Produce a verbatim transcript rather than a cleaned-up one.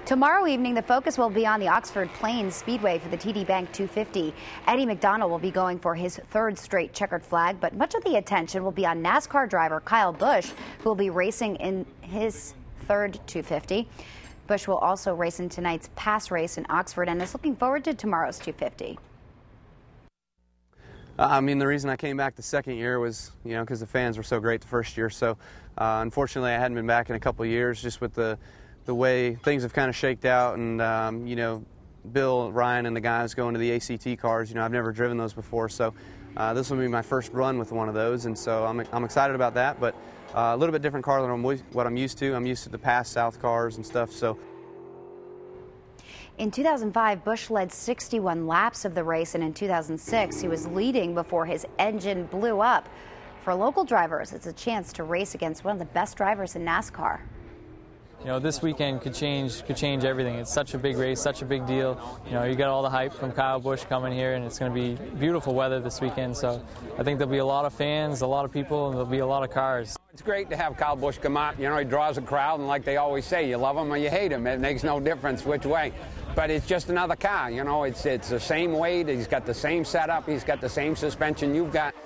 Tomorrow evening, the focus will be on the Oxford Plains Speedway for the T D Bank two fifty. Eddie McDonald will be going for his third straight checkered flag, but much of the attention will be on NASCAR driver Kyle Busch, who will be racing in his third two fifty. Busch will also race in tonight's pass race in Oxford and is looking forward to tomorrow's two fifty. Uh, I mean, the reason I came back the second year was, you know, because the fans were so great the first year. So, uh, unfortunately, I hadn't been back in a couple of years just with the the way things have kind of shaked out, and um, you know, Bill, Ryan, and the guys going to the A C T cars. You know, I've never driven those before, so uh, this will be my first run with one of those, and so I'm I'm excited about that. But uh, a little bit different car than I'm, what I'm used to. I'm used to the past South cars and stuff. So. In two thousand five, Busch led sixty-one laps of the race, and in two thousand six, he was leading before his engine blew up. For local drivers, it's a chance to race against one of the best drivers in NASCAR. You know, this weekend could change could change everything. It's such a big race, such a big deal. You know, you got all the hype from Kyle Busch coming here, and it's going to be beautiful weather this weekend. So I think there'll be a lot of fans, a lot of people, and there'll be a lot of cars. It's great to have Kyle Busch come out. You know, he draws a crowd, and like they always say, you love him or you hate him. It makes no difference which way. But it's just another car. You know, it's it's the same weight. He's got the same setup. He's got the same suspension you've got.